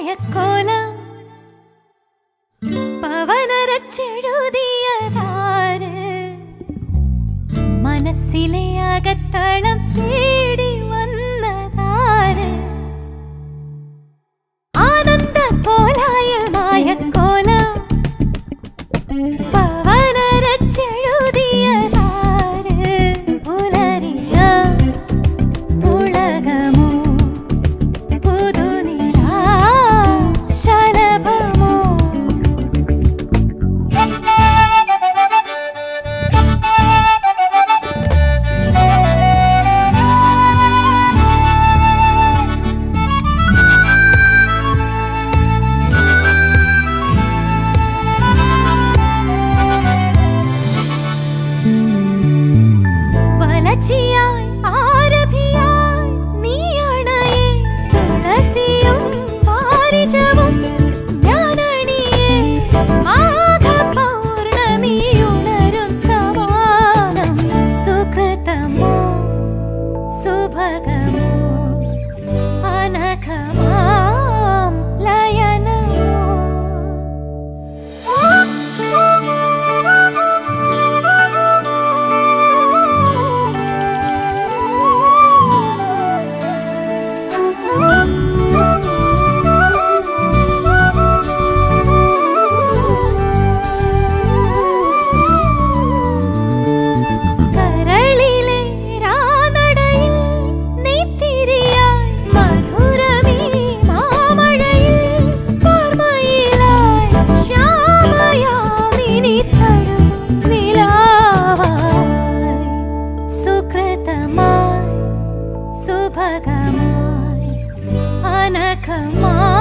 മായക്കോലം പവനരച്ചെഴുതിയതാര് മനസ്സിലെ അകത്തളം തേടി വന്നതാര് ആനന്ദ കോലായിൽ മായക്കോലം പവനരച്ചെഴുതിയതാര് പുലരിയ പുളകമോ പുതുനിലാ ശലഭമോ വലച്ചിയായി ആരഭിയായി നീയണയേ തുളസിയും പാരിജവും ഞാനണിയേ മാഘ പൗർണമിയുണരും സമാനം സുകൃതമോ സുഭഗമോ അനഘമാം ലയനമോ കരളിലെ രാനടയിൽ നെയ്ത്തിരിയായി മധുരമീ മാമഴയിൽ ഓർമ്മയിലായി ശ്യാമയാമിനി തഴുകും നിലാവായി സുകൃതമായി സുഭഗമായി അനഘമായി